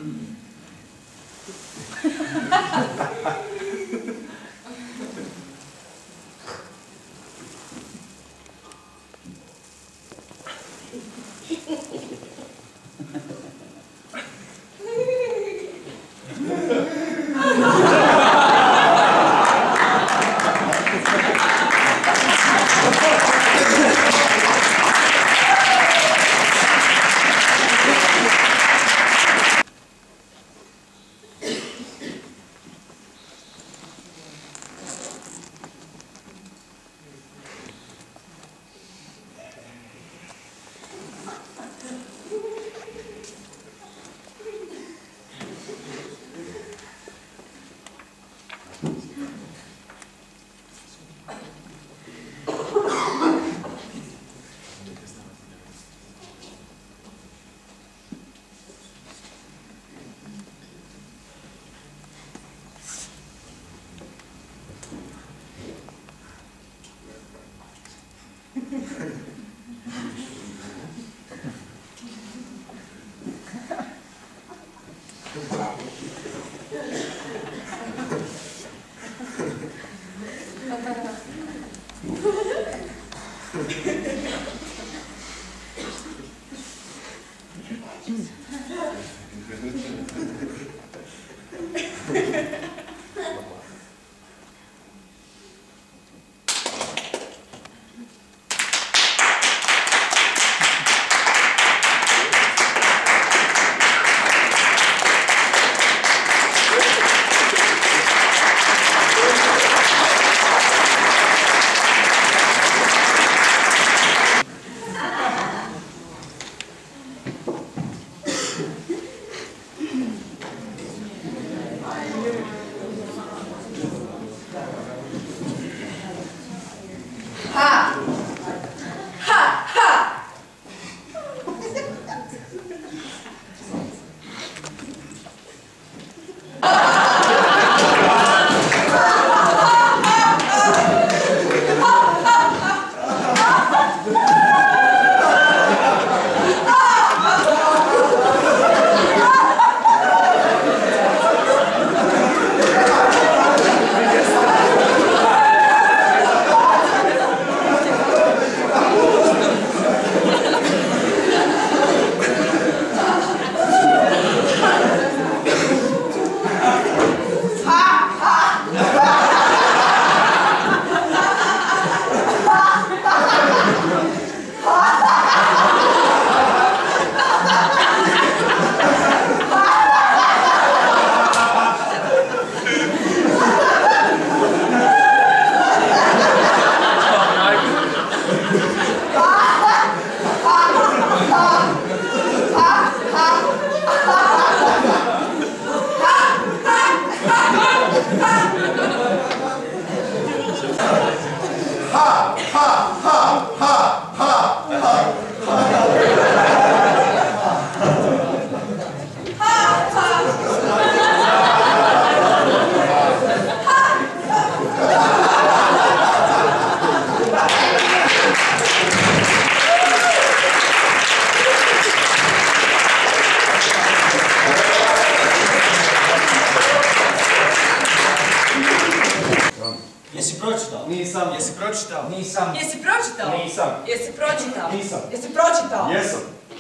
Jesi pročitao? Nisam. Jesi pročitao? Nisam. Jesi pročitao? Nisam. Jesi pročitao? Nisam. Jesi pročitao? Jesam.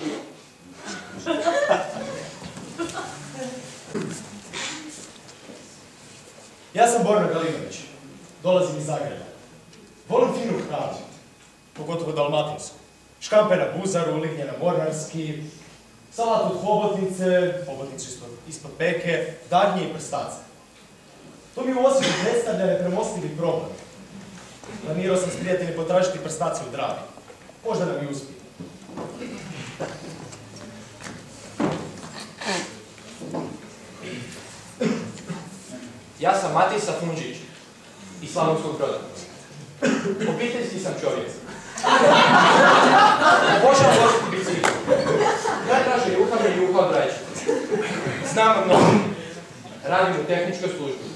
Ja sam Borna Galinović. Dolazim iz Zagreba. Volim finu hranu, pogotovo dalmatinsku. Škampe na buzaru, lignje na mornarski, salat od hobotnicu ispod peke, dagnje i prstace. To mi u Osijeku predstavlja nepremostivi problem. Planirao sam s prijateljem potražiti prstace u Dravi. Možda nam i uspije. Ja sam Matisa Funđić iz Slavonskog Broda. Obiteljski sam čovjek. Obožavam voziti bicikl. Najdraže juha me juha od rajča. Znam mnogo. Radim u tehničkoj službi.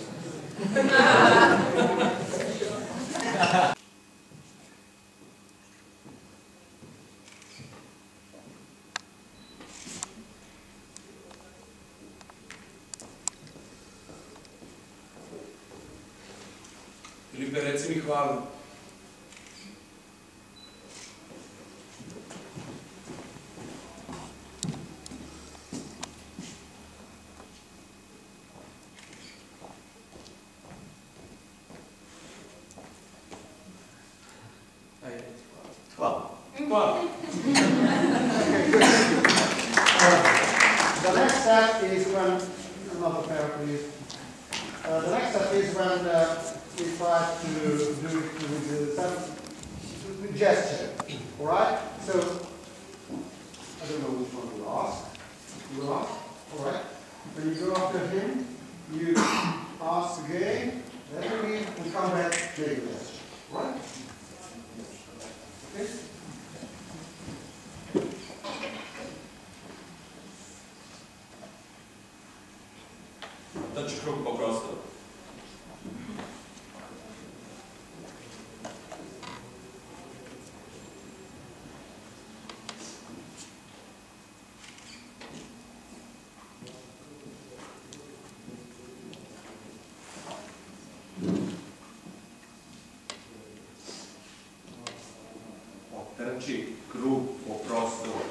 Ljude, reci mi hvala. Ajde, hvala. Hvala. The next step is when, another pair please. The next step is when we try to do it with gesture. Alright? So, I don't know which one you ask. You will ask? Alright? When you go after him, you ask again, then you leave and come back, make a gesture. Right? Okay? Toči krug po prostoru. Otrči krug po prostoru.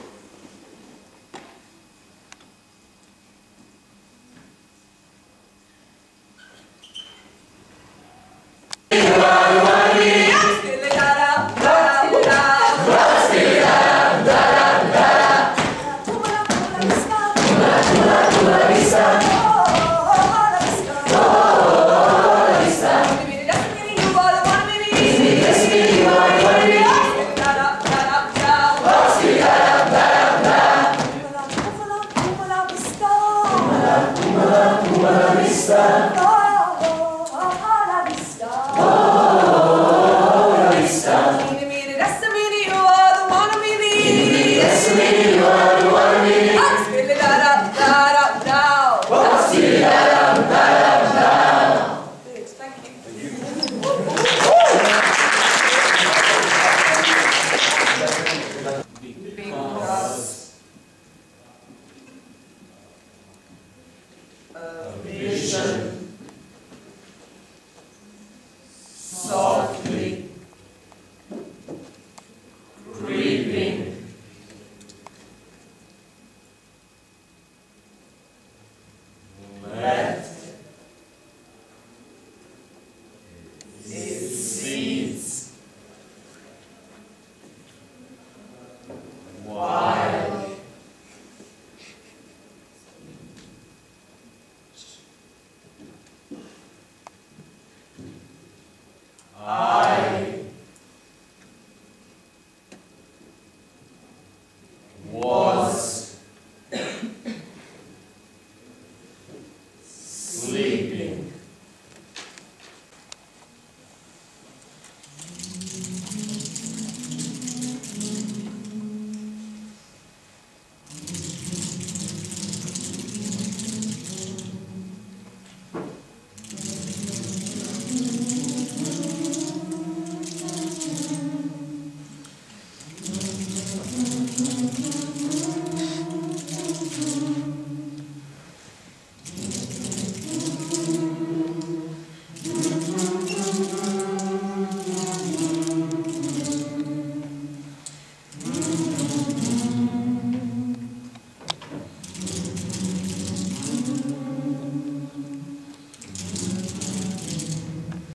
Vision.